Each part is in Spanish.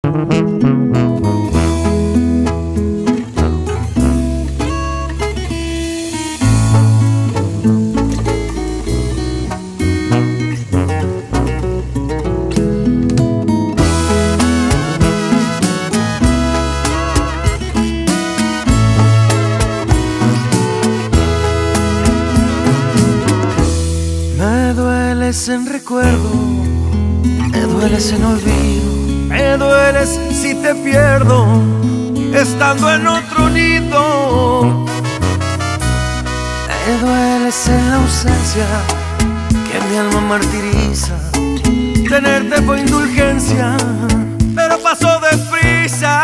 Me dueles en recuerdo, me dueles en olvido, me dueles si te pierdo, estando en otro nido. Me dueles en la ausencia, que mi alma martiriza. Tenerte fue indulgencia, pero pasó deprisa.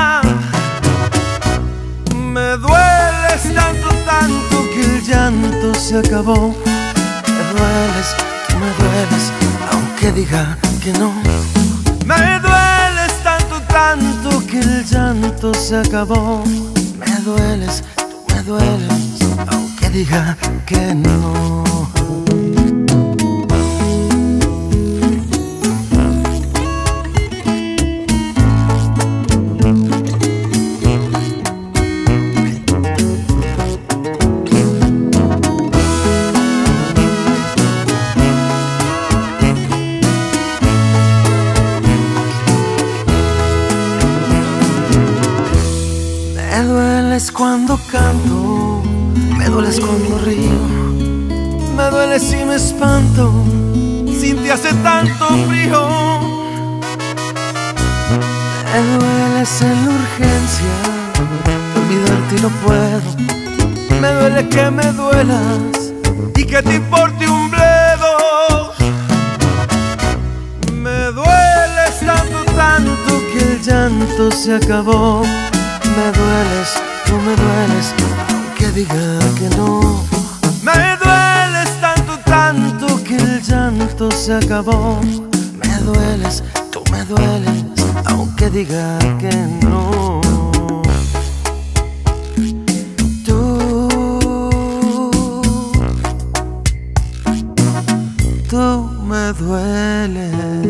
Me dueles tanto, tanto que el llanto se acabó. Me dueles, aunque diga que no. Me dueles tanto, tanto que el llanto se acabó. Me dueles, tú me dueles, aunque diga que no. Me dueles cuando canto, me dueles cuando río, me dueles si me espanto, sin ti hace tanto frío. Me dueles en la urgencia, olvidarte no puedo. Me duele que me duelas y que te importe un bledo. Me dueles tanto, tanto que el llanto se acabó. Me dueles, tú me dueles, aunque diga que no. Me dueles tanto, tanto que el llanto se acabó. Me dueles, tú me dueles, aunque diga que no. Tú me dueles.